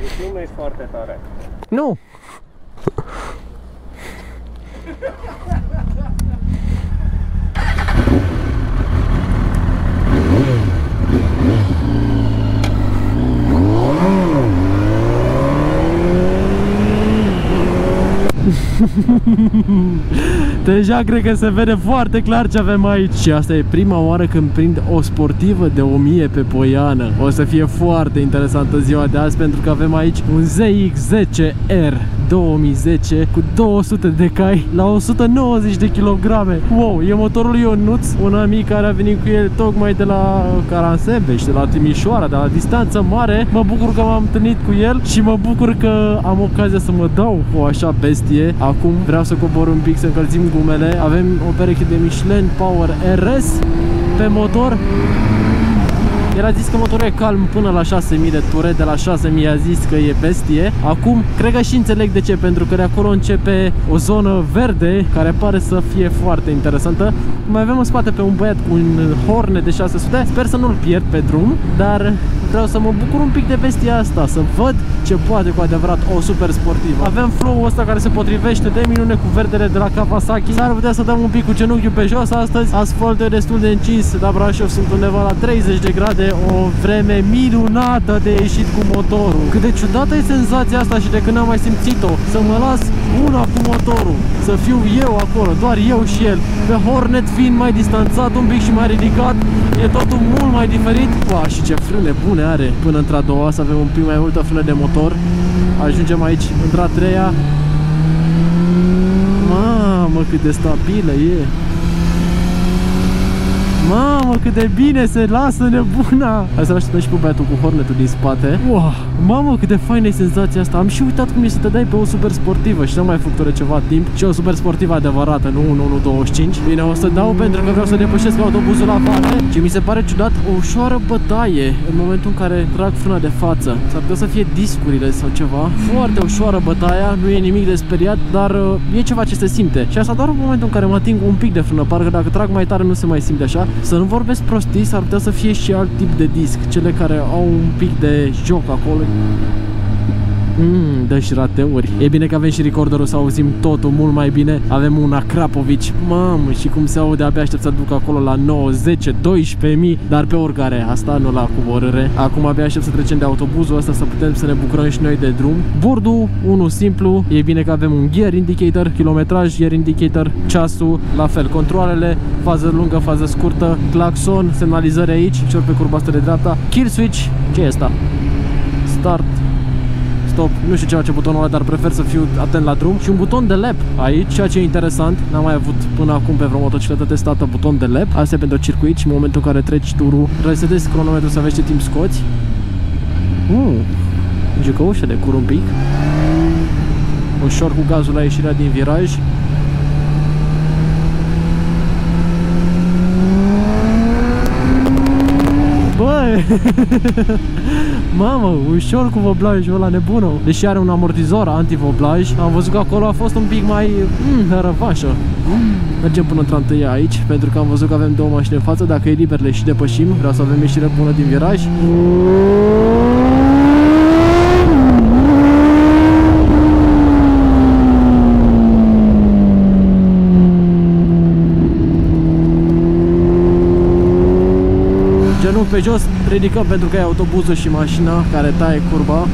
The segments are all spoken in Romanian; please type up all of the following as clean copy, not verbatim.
Deci nu mergi foarte tare. Nu! Deja cred că se vede foarte clar ce avem aici. Și asta e prima oară când prind o sportivă de 1000 pe Poiană. O să fie foarte interesantă ziua de azi, pentru că avem aici un ZX-10R 2010 cu 200 de cai la 190 de kilograme. Wow, e motorul lui Ionuț, un amic care a venit cu el tocmai de la Caransebeș, de la Timișoara, de la distanță mare. Mă bucur că m-am întâlnit cu el și mă bucur că am ocazia să mă dau cu o așa bestie. Acum vreau să cobor un pic, să încălzim gumele. Avem o pereche de Michelin Power RS pe motor. El a zis că motorul e calm până la 6000 de ture, de la 6000 a zis că e bestie. Acum, cred că și înțeleg de ce, pentru că de acolo începe o zonă verde care pare să fie foarte interesantă. Mai avem în spate pe un băiat cu un Hornet de 600, sper să nu-l pierd pe drum, dar vreau să mă bucur un pic de bestia asta, să văd ce poate cu adevărat o super sportivă. Avem flow-ul ăsta care se potrivește de minune cu verdele de la Kawasaki. S-ar putea să dăm un pic cu genunchiul pe jos astăzi. Asfaltul e destul de încins, la Brașov sunt undeva la 30 de grade, o vreme minunată de ieșit cu motorul. Cât de ciudată e senzația asta și de când am mai simțit-o, să mă las una cu motorul, să fiu eu acolo, doar eu și el. Pe Hornet fiind mai distanțat un pic și mai ridicat, e totul mult mai diferit. Wow, și ce frâne bune are. Până într-a doua să avem un pic mai multă frână de motor. Ajungem aici într-a treia. Mamă, cât de stabilă e. Mamă, cât de bine se lasă nebuna! Hai să așteptăm și pe băiatul cu Hornetul din spate. Wow, mamă, cât de faină e senzația asta. Am și uitat cum e să te dai pe o super sportivă și n-am mai făcut-o de ceva timp. Și o super sportivă adevărată, nu un 1.25. Bine, o să dau pentru că vreau să depășesc autobuzul la față. Și mi se pare ciudat, o ușoară bătaie în momentul în care trag frâna de față. S-ar putea să fie discurile sau ceva. Foarte ușoară bătaia, nu e nimic de speriat, dar e ceva ce se simte. Și asta doar în momentul în care mă ating un pic de frână. Parcă dacă trag mai tare nu se mai simte așa. Să nu vorbesc prostii, s-ar putea să fie și alt tip de disc. Cele care au un pic de joc acolo. Dă și rateuri. E bine că avem și recorderul să auzim totul mult mai bine. Avem un Akrapovici. Mamă, și cum se aude, abia aștept să duc acolo la 9, 10, 12.000. Dar pe oricare, asta nu la coborâre. Acum abia aștept să trecem de autobuzul ăsta, să putem să ne bucurăm și noi de drum. Bordul, unul simplu. E bine că avem un gear indicator, kilometraj, gear indicator, ceasul, la fel, controalele, fază lungă, fază scurtă, claxon, semnalizări aici, și pe curba asta de dreapta. Kill switch, ce e asta? Start, stop, nu știu ce face butonul ăla, dar prefer să fiu atent la drum. Și un buton de lap aici, ceea ce e interesant. N-am mai avut până acum pe vreo motocicletă testată buton de lap. Asta e pentru circuit și în momentul în care treci turul, resetezi cronometrul să vezi ce timp scoți. Jucăușă de cur un pic. Ușor cu gazul la ieșirea din viraj. Băi! Mamă, ușor cu voblajul ăla nebună. Deși are un amortizor anti-voblaj, am văzut că acolo a fost un pic mai răvașă. Mergem până într-a aici, pentru că am văzut că avem două mașini în față. Dacă e liber le și depășim. Vreau să avem ieșire bună din viraj. Genunchi pe jos, ridicăm pentru că e autobuzul și mașina care taie curba.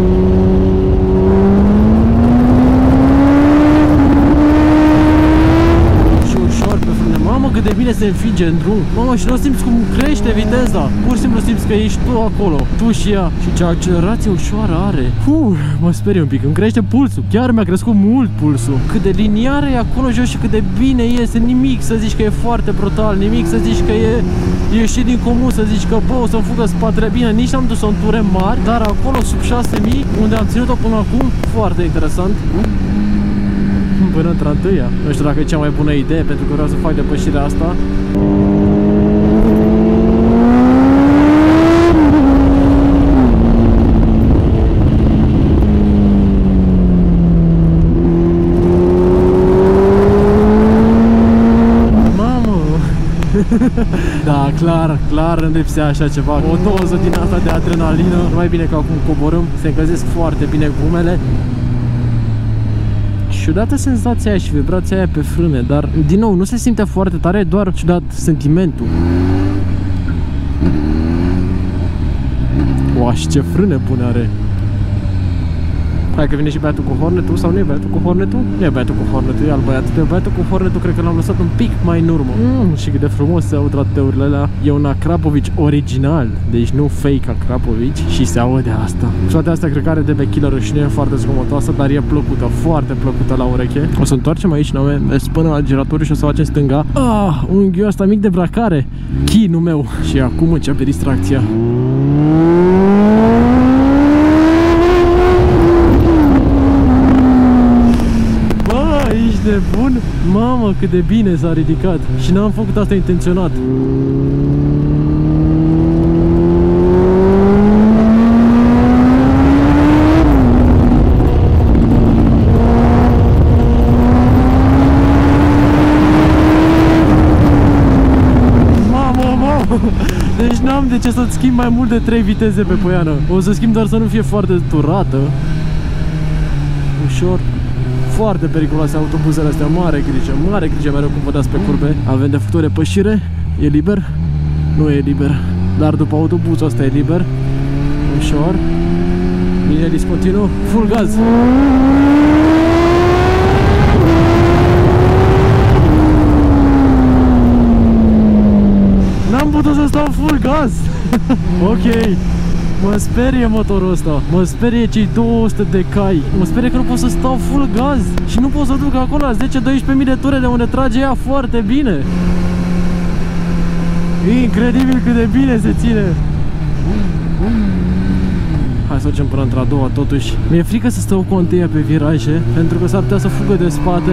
Și ușor pe frâne. Mamă, cât de bine se înfinge în drum. Mamă, și nu simți cum crește viteza. Pur și simplu simți că ești tu acolo, tu și ea. Și ce accelerație ușoară are. Mă sperie un pic, îmi crește pulsul. Chiar mi-a crescut mult pulsul. Cât de liniar e acolo jos și cât de bine iese. Nimic să zici că e foarte brutal, nimic să zici că e ieșit din comun, să zici că bă, o să-mi fugă spatele bine. Nici n-am dus-o în ture mari, dar acolo sub 6000, unde am ținut-o până acum, foarte interesant. Până într-a-întâia. Nu știu dacă e cea mai bună idee, pentru că vreau să fac depășirea asta. Da, clar îmi lipsea așa ceva, o doză din asta de adrenalină. Mai bine că acum coborâm, se încălzesc foarte bine gumele. Ciudată senzația aia și vibrația aia pe frâne, dar din nou nu se simte foarte tare, doar ciudat sentimentul. Oa, și ce frâne bune are! Hai că vine și băiatul cu Hornetul, sau nu e băiatul cu Hornetul? Nu e băiatul cu Hornetul, e alt băiat. Pe băiatul cu Hornetul cred că l-am lăsat un pic mai în urmă. Și cât de frumos se aud rateurile alea. E un Akrapovici original, deci nu fake Akrapovici, și se aude asta. Toate astea cred că are DB Killer și nu e foarte zgomotoasă, dar e plăcută, foarte plăcută la ureche. O să întoarcem aici, până la giratoriu și o să facem stânga. Unghiul ăsta mic de bracare, chinul meu. Și acum începe distracția. Ești nebun? Mamă, cât de bine s-a ridicat. Și n-am făcut asta intenționat. Deci n-am de ce să-ți schimb mai mult de 3 viteze pe poiană. O să schimb doar să nu fie foarte turată. Ușor. Foarte periculoase autobuzele astea, mare grijă mereu cum vă dați pe curbe. Avem de făcut o repășire, e liber? Nu e liber, dar după autobuzul ăsta e liber. Ușor. Bine, discontinuă, full gaz. N-am putut să stau full gaz. Ok. Mă sperie motorul ăsta, mă sperie cei 200 de cai, mă sperie că nu pot să stau full gaz și nu pot să duc acolo la 10-12.000 de ture de unde trage ea foarte bine. Incredibil cât de bine se ține. Hai să mergem până într-a doua totuși. Mi-e frică să stau cu o întâia pe viraje, pentru că s-ar putea să fugă de spate.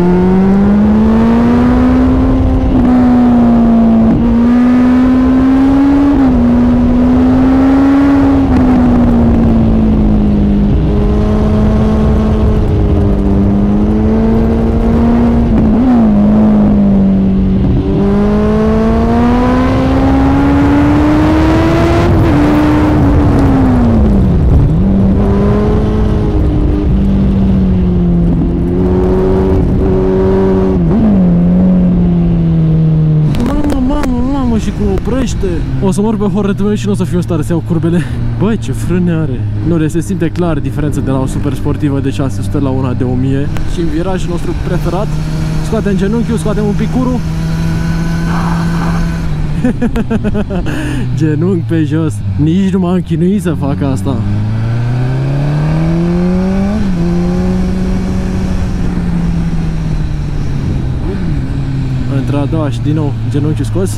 O să mor pe Hornetul meu și nu o să fiu în stare să iau curbele. Băi, ce frâne are. Nu, se simte clar diferența de la o super sportivă de 600 la una de 1000. Și în virajul nostru preferat scoatem genunchiul, scoatem un picurul. Genunchi pe jos. Nici nu m-am chinuit să fac asta. Între a doua și din nou genunchiul scos.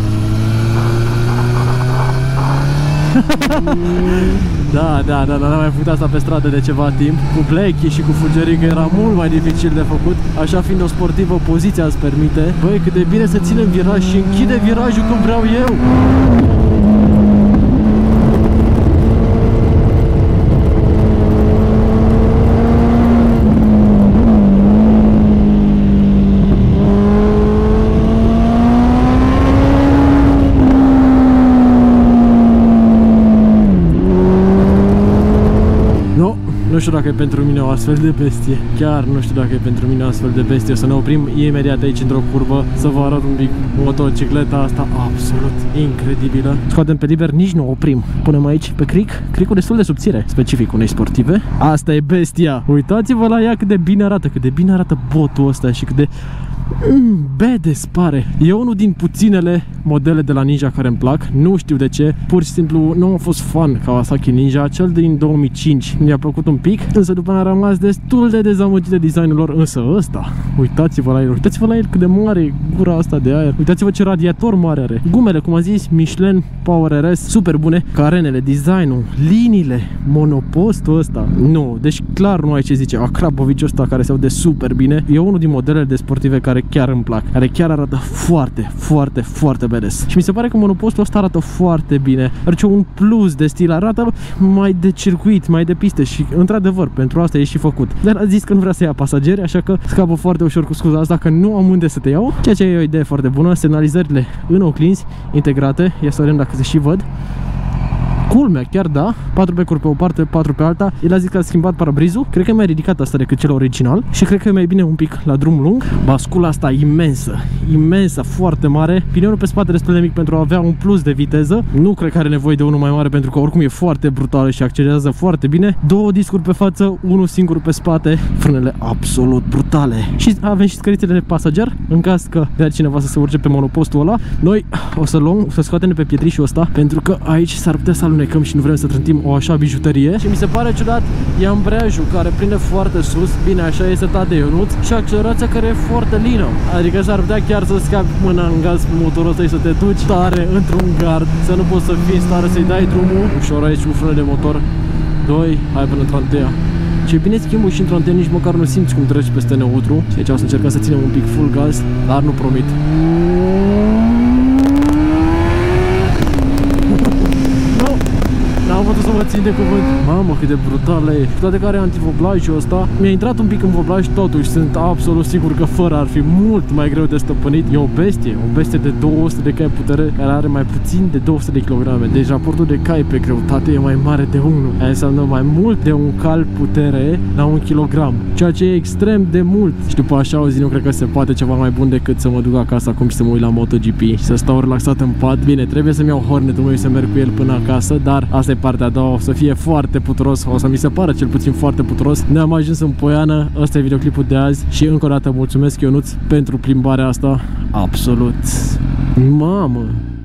Da, n-am mai făcut asta pe stradă de ceva timp. Cu Blackie și cu Fulgerică era mult mai dificil de făcut. Așa fiind o sportivă, poziția îți permite. Băi, cât de bine să ține în viraj și închide virajul când vreau eu. Nu știu dacă e pentru mine o astfel de bestie. Chiar nu știu dacă e pentru mine o astfel de bestie. O să ne oprim imediat aici într-o curbă să vă arăt un pic motocicleta asta absolut incredibilă. Scoatem pe liber, nici nu oprim. Punem aici pe cric. Cricul destul de subțire, specific unei sportive. Asta e bestia. Uitați-vă la ea cât de bine arată, cât de bine arată botul ăsta și cât de badass pare. E unul din puținele modele de la Ninja care îmi plac. Nu știu de ce, pur și simplu nu am fost fan Kawasaki Ninja. Cel din 2005 mi-a plăcut un pic, însă după aia am rămas destul de dezamăgit de designul lor. Însă ăsta, uitați-vă la el, uitați-vă la el cât de mare e gura asta de aer. Uitați-vă ce radiator mare are. Gumele, cum am zis, Michelin Power RS, super bune. Carenele, designul, liniile, monopostul ăsta. Nu, deci clar nu ai ce zice. Akrapovici ăsta care se aude super bine. E unul din modelele de sportive care care chiar îmi plac, care chiar arată foarte, foarte, foarte badass. Și mi se pare că monopostul ăsta arată foarte bine, are un plus de stil, arată mai de circuit, mai de piste și într-adevăr pentru asta e și făcut. Dar a zis că nu vrea să ia pasageri, așa că scapă foarte ușor cu scuza asta că nu am unde să te iau, ceea ce e o idee foarte bună. Semnalizările în oglinzi integrate, ia să vedem dacă se și văd. Culmea, chiar da, 4 becuri pe o parte, 4 pe alta. El a zis că a schimbat parabrizul, cred că e mai ridicat asta decât cel original și cred că e mai bine un pic la drum lung. Bascula asta imensă, imensă, foarte mare, pinionul pe spate destul de mic pentru a avea un plus de viteză. Nu cred că are nevoie de unul mai mare pentru că oricum e foarte brutală și accelerează foarte bine. 2 discuri pe față, unul singur pe spate, frânele absolut brutale. Și avem și scărițele de pasager în caz că vrea cineva să se urce pe monopostul ăla. Noi o să luăm, să scoatem de pe pietrișul ăsta pentru că aici s-ar putea să alunecăm și nu vrem să trântim o așa bijuterie. Și mi se pare ciudat, e ambreiajul care prinde foarte sus, bine, așa este setat de Ionuț, și accelerația care e foarte lină. Adică s-ar putea chiar să scapi mâna în gaz cu motorul ăsta și să te duci tare într-un gard, să nu poți să fii în stare să-i dai drumul. Ușor aici cu frână de motor. 2, hai până într-anteia. Ce bine schimbul și într-o nici măcar nu simți cum treci peste neutru. Și aici o să încercăm să ținem un pic full gaz, dar nu promit. N-am putut să mă țin de cuvânt. Mamă, cât de brutală e. Cu toate că are antivoblajul ăsta, mi-a intrat un pic în voblaj, totuși sunt absolut sigur că fără ar fi mult mai greu de stăpânit. E o bestie de 200 de cai putere, care are mai puțin de 200 de kg. Deci raportul de cai pe greutate e mai mare de 1. Aia înseamnă mai mult de un cal putere la 1 kg, ceea ce e extrem de mult. Și după așa o zi nu cred că se poate ceva mai bun decât să mă duc acasă acum și să mă uit la MotoGP și să stau relaxat în pat. Bine, trebuie să-mi iau Hornetul meu și să merg cu el până acasă, dar asta e partea a doua, o să fie foarte puturos, o să mi se pară cel puțin foarte puturos. Ne-am ajuns în Poiană, ăsta e videoclipul de azi și încă o dată mulțumesc Ionuț pentru plimbarea asta. Absolut. Mamă!